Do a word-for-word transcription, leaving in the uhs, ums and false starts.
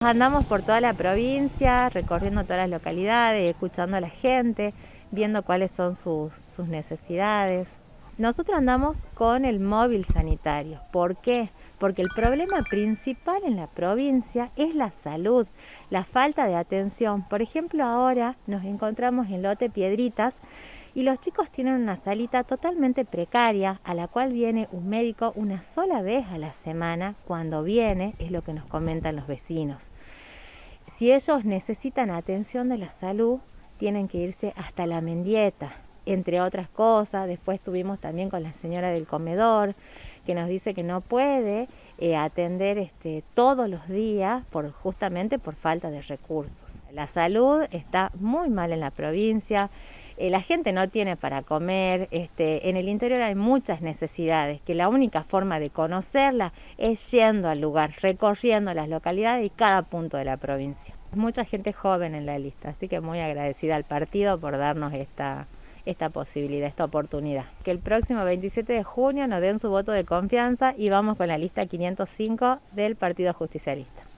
Andamos por toda la provincia, recorriendo todas las localidades, escuchando a la gente, viendo cuáles son sus, sus necesidades. Nosotros andamos con el móvil sanitario. ¿Por qué? Porque el problema principal en la provincia es la salud, la falta de atención. Por ejemplo, ahora nos encontramos en Lote Piedritas y los chicos tienen una salita totalmente precaria a la cual viene un médico una sola vez a la semana. Cuando viene, es lo que nos comentan los vecinos. Si ellos necesitan atención de la salud, tienen que irse hasta La Mendieta, entre otras cosas. Después estuvimos también con la señora del comedor, que nos dice que no puede eh, atender este, todos los días por, justamente por falta de recursos. La salud está muy mal en la provincia, eh, la gente no tiene para comer, este, en el interior hay muchas necesidades, que la única forma de conocerlas es yendo al lugar, recorriendo las localidades y cada punto de la provincia. Mucha gente joven en la lista, así que muy agradecida al partido por darnos esta esta posibilidad, esta oportunidad. Que el próximo veintisiete de junio nos den su voto de confianza y vamos con la lista quinientos cinco del Partido Justicialista.